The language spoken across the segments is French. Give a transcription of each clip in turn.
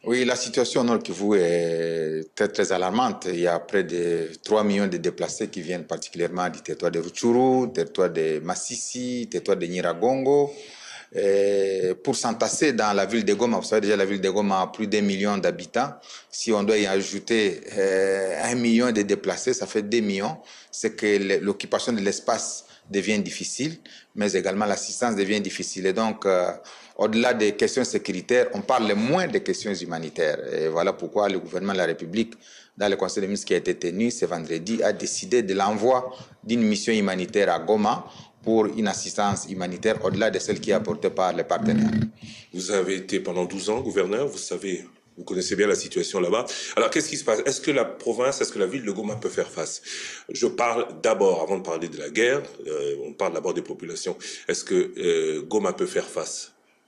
Oui, la situation au Nord Kivu est très alarmante. Il y a près de 3 millions de déplacés qui viennent particulièrement du territoire de Rutshuru, territoire de Masisi, territoire de Nyiragongo, pour s'entasser dans la ville de Goma. Vous savez déjà, la ville de Goma a plus d'1 million d'habitants. Si on doit y ajouter 1 million de déplacés, ça fait 2 millions. C'est que l'occupation de l'espace devient difficile, mais également l'assistance devient difficile. Et donc, au-delà des questions sécuritaires, on parle moins des questions humanitaires. Et voilà pourquoi le gouvernement de la République, dans le conseil des ministres qui a été tenu ce vendredi, a décidé de l'envoi d'une mission humanitaire à Goma pour une assistance humanitaire au-delà de celle qui est apportée par les partenaires. Vous avez été pendant 12 ans gouverneur, vous connaissez bien la situation là-bas. Alors, qu'est-ce qui se passe? Est-ce que la province, est-ce que la ville de Goma peut faire face? Je parle d'abord, avant de parler de la guerre, on parle d'abord des populations. Est-ce que Goma peut faire face?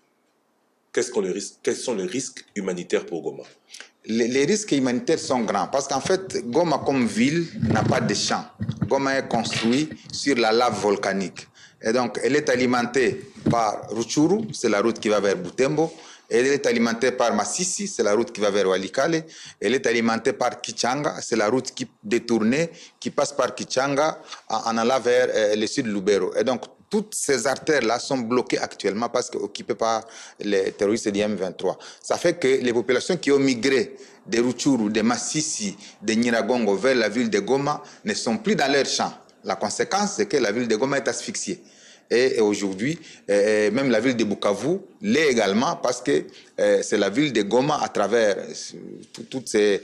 Quels sont les risques humanitaires pour Goma? Les risques humanitaires sont grands parce qu'en fait, Goma comme ville n'a pas de champs. Goma est construit sur la lave volcanique. Et donc, elle est alimentée par Rutshuru, c'est la route qui va vers Butembo. Elle est alimentée par Masisi, c'est la route qui va vers Walikale. Elle est alimentée par Kichanga, c'est la route qui détournée, qui passe par Kichanga en allant vers le sud de Lubero. Et donc, toutes ces artères-là sont bloquées actuellement parce qu'occupées par les terroristes du M23. Ça fait que les populations qui ont migré de Rutshuru, de Masisi, de Nyiragongo vers la ville de Goma ne sont plus dans leurs champs. La conséquence, c'est que la ville de Goma est asphyxiée. Et aujourd'hui, même la ville de Bukavu l'est également parce que c'est la ville de Goma à travers toutes ces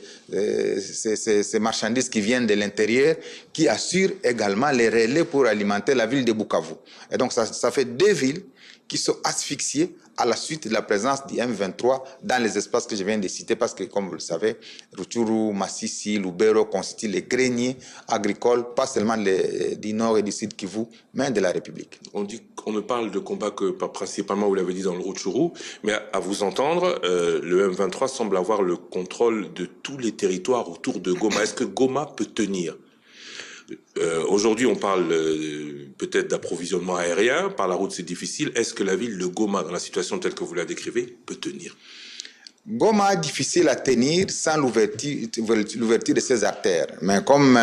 marchandises qui viennent de l'intérieur qui assurent également les relais pour alimenter la ville de Bukavu. Et donc ça fait 2 villes qui sont asphyxiées à la suite de la présence du M23 dans les espaces que je viens de citer parce que, comme vous le savez, Rutshuru, Masisi, Lubero constituent les greniers agricoles, pas seulement du nord et du sud Kivu, mais de la République. On ne parle de combat que principalement, vous l'avez dit, dans le Rutshuru, mais à vous entendre, le M23 semble avoir le contrôle de tous les territoires autour de Goma. Est-ce que Goma peut tenir? Aujourd'hui, on parle peut-être d'approvisionnement aérien. Par la route, c'est difficile. Est-ce que la ville de Goma, dans la situation telle que vous la décrivez, peut tenir? Goma est difficile à tenir sans l'ouverture de ses artères. Mais comme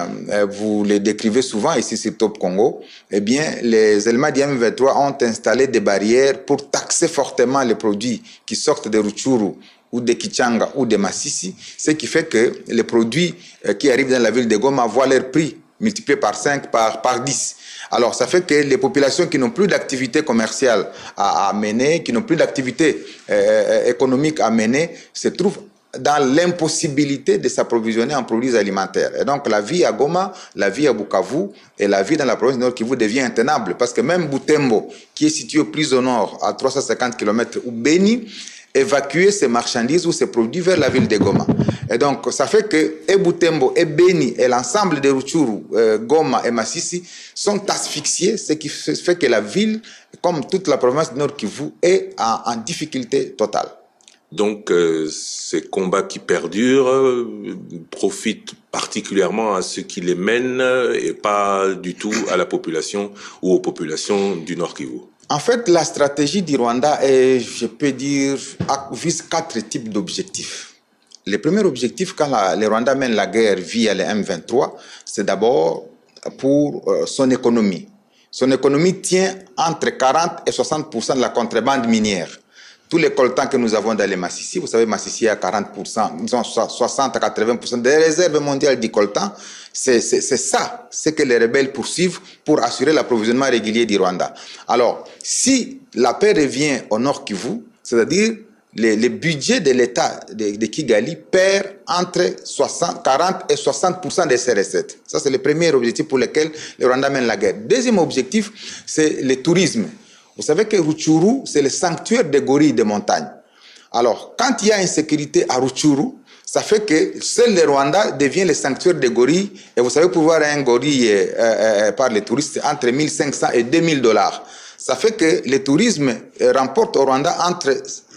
vous le décrivez souvent ici sur Top Congo, eh bien, les éléments du M23 ont installé des barrières pour taxer fortement les produits qui sortent de Rutshuru ou de Kichanga ou de Masisi, ce qui fait que les produits qui arrivent dans la ville de Goma voient leur prix multiplié par 5, par 10. Alors, ça fait que les populations qui n'ont plus d'activité commerciale à mener, qui n'ont plus d'activité économique à mener, se trouvent dans l'impossibilité de s'approvisionner en produits alimentaires. Et donc, la vie à Goma, la vie à Bukavu et la vie dans la province du Nord Kivu devient intenable parce que même Butembo, qui est situé plus au nord, à 350 km, ou Beni, évacuer ces marchandises ou ces produits vers la ville de Goma. Et donc, ça fait que Butembo, Beni et l'ensemble de Rutshuru, Goma et Masisi sont asphyxiés, ce qui fait que la ville, comme toute la province du Nord Kivu, est en difficulté totale. Donc, ces combats qui perdurent profitent particulièrement à ceux qui les mènent et pas du tout à la population ou aux populations du Nord Kivu. En fait, la stratégie du Rwanda est, je peux dire, vise 4 types d'objectifs. Le premier objectif, quand le Rwanda mène la guerre via le M23, c'est d'abord pour son économie. Son économie tient entre 40 et 60% de la contrebande minière. Tous les coltans que nous avons dans les Masisi, vous savez, Masisi a 40%, ils ont 60 à 80% des réserves mondiales du coltan. C'est ça, ce que les rebelles poursuivent pour assurer l'approvisionnement régulier du Rwanda. Alors, si la paix revient au Nord Kivu, c'est-à-dire le budget de l'État de Kigali perd entre 40 et 60% de ses recettes. Ça, c'est le premier objectif pour lequel le Rwanda mène la guerre. Deuxième objectif, c'est le tourisme. Vous savez que Rutshuru, c'est le sanctuaire des gorilles de montagne. Alors, quand il y a insécurité à Rutshuru, ça fait que seul le Rwanda devient le sanctuaire des gorilles. Et vous savez, pour voir un gorille par les touristes, entre 1500 et 2000 $. Ça fait que le tourisme remporte au Rwanda entre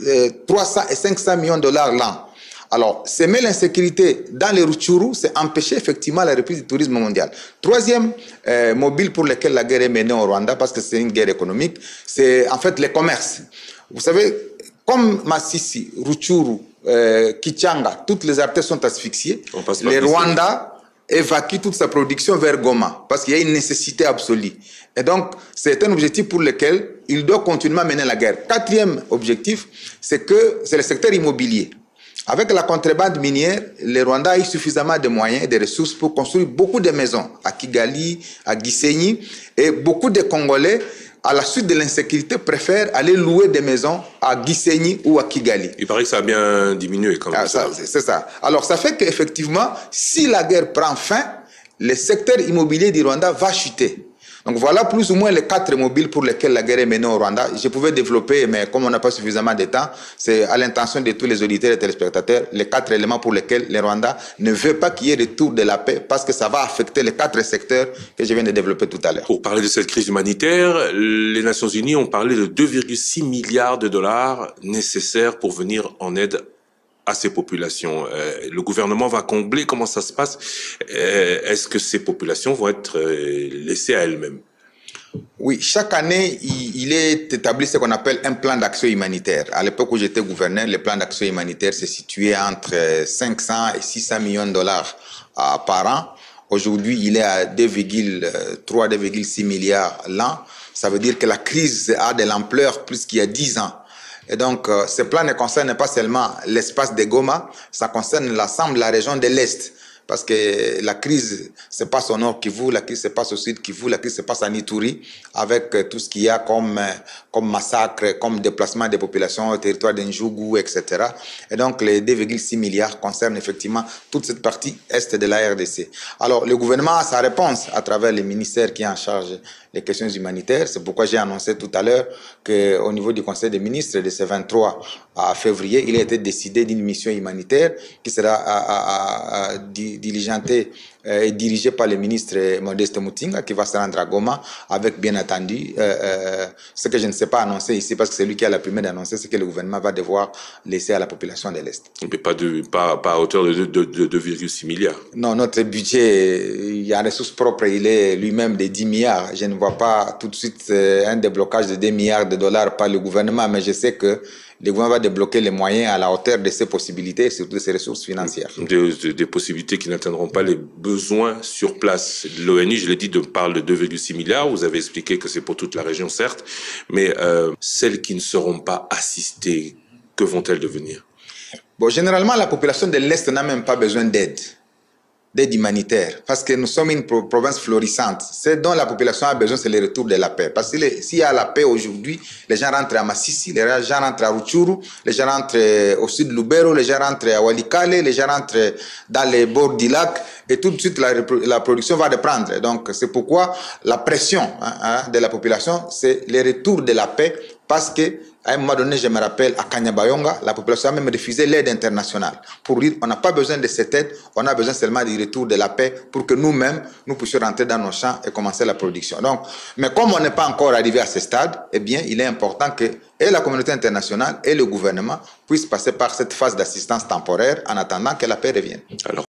300 et 500 millions de $ l'an. Alors, semer l'insécurité dans les Rutshuru, c'est empêcher effectivement la reprise du tourisme mondial. Troisième mobile pour lequel la guerre est menée au Rwanda, parce que c'est une guerre économique, c'est en fait le commerce. Vous savez, comme Masisi, Rutshuru Kichanga, toutes les artères sont asphyxiées. Le Rwanda Rwanda évacue toute sa production vers Goma parce qu'il y a une nécessité absolue. Et donc, c'est un objectif pour lequel il doit continuer à mener la guerre. Quatrième objectif, c'est le secteur immobilier. Avec la contrebande minière, le Rwanda a eu suffisamment de moyens et de ressources pour construire beaucoup de maisons à Kigali, à Gisenyi, et beaucoup de Congolais, à la suite de l'insécurité, préfèrent aller louer des maisons à Gisenyi ou à Kigali. Il paraît que ça a bien diminué quand même. C'est ça. Alors ça fait qu'effectivement, si la guerre prend fin, le secteur immobilier du Rwanda va chuter. Donc voilà plus ou moins les 4 mobiles pour lesquels la guerre est menée au Rwanda. Je pouvais développer, mais comme on n'a pas suffisamment de temps, c'est à l'intention de tous les auditeurs et téléspectateurs, les 4 éléments pour lesquels le Rwanda ne veut pas qu'il y ait retour de la paix, parce que ça va affecter les 4 secteurs que je viens de développer tout à l'heure. Pour parler de cette crise humanitaire, les Nations Unies ont parlé de 2,6 milliards de dollars nécessaires pour venir en aide à ces populations. Le gouvernement va combler, comment ça se passe? Est-ce que ces populations vont être laissées à elles-mêmes? Oui, chaque année, il est établi ce qu'on appelle un plan d'action humanitaire. À l'époque où j'étais gouverneur, le plan d'action humanitaire se situait entre 500 et 600 millions de dollars par an. Aujourd'hui, il est à 2,6 milliards l'an. Ça veut dire que la crise a de l'ampleur plus qu'il y a 10 ans. Et donc, ce plan ne concerne pas seulement l'espace de Goma, ça concerne l'ensemble de la région de l'Est. Parce que la crise se passe au nord Kivu, la crise se passe au sud Kivu, la crise se passe à Ituri, avec tout ce qu'il y a comme massacre, comme déplacement des populations au territoire d'Njougou, etc. Et donc, les 2,6 milliards concernent effectivement toute cette partie est de la RDC. Alors, le gouvernement a sa réponse à travers les ministères qui sont en charge des questions humanitaires. C'est pourquoi j'ai annoncé tout à l'heure qu'au niveau du Conseil des ministres de ce 23 février, il a été décidé d'une mission humanitaire qui sera diligentée et dirigée par le ministre Modeste Mutinga, qui va se rendre à Goma avec, bien entendu, ce que je ne sais pas annoncer ici, parce que c'est lui qui a la primeur d'annoncer, c'est que le gouvernement va devoir laisser à la population de l'Est. Mais pas à hauteur de 2,6 milliards. Non, notre budget, il y a ressources propres, il est lui-même de 10 milliards. Je ne vois pas tout de suite un déblocage de 2 milliards de dollars par le gouvernement, mais je sais que le gouvernement va débloquer les moyens à la hauteur de ses possibilités et surtout de ses ressources financières. Des possibilités qui n'atteindront pas les besoins sur place. L'ONU, je l'ai dit, parle de 2,6 milliards. Vous avez expliqué que c'est pour toute la région, certes, mais celles qui ne seront pas assistées, que vont-elles devenir? Bon, généralement, la population de l'Est n'a même pas besoin d'aide humanitaire, parce que nous sommes une province florissante. Ce dont la population a besoin, c'est le retour de la paix. Parce que s'il y a la paix aujourd'hui, les gens rentrent à Massissi, les gens rentrent à Rutshuru, les gens rentrent au sud de Lubero, les gens rentrent à Walikale, les gens rentrent dans les bords du lac, et tout de suite la production va reprendre. Donc c'est pourquoi la pression de la population, c'est le retour de la paix, parce que à un moment donné, je me rappelle, à Kanyabayonga, la population a même refusé l'aide internationale. Pour dire, on n'a pas besoin de cette aide, on a besoin seulement du retour de la paix pour que nous-mêmes, nous puissions rentrer dans nos champs et commencer la production. Donc, mais comme on n'est pas encore arrivé à ce stade, eh bien, il est important que et la communauté internationale et le gouvernement puissent passer par cette phase d'assistance temporaire en attendant que la paix revienne. Alors,